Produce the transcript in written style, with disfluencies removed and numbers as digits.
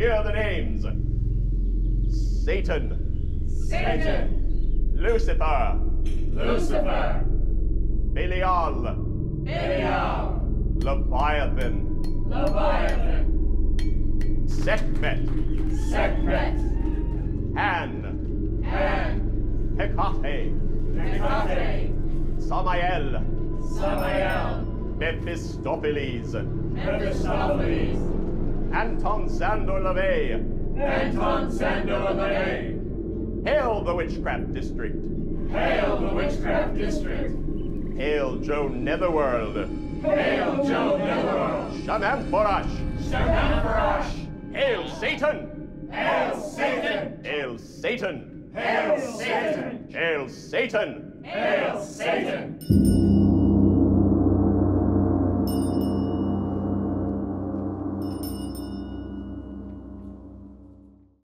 Hear the names. Satan. Satan. Lucifer. Lucifer. Belial. Belial. Leviathan. Leviathan. Sekhmet. Sekhmet. Han. Han. Hecate. Hecate. Samael. Samael. Mephistopheles. Mephistopheles. Anton Sandor LaVey. Anton Sandor LaVey. Hail the Witchcraft District. Hail the Witchcraft District. Hail Joe Netherworld. Hail Joe Netherworld. Shaman Forash. Shaman Forash. Hail Satan. Hail Satan. Hail Satan. Hail Satan. Hail Satan. Hail Satan.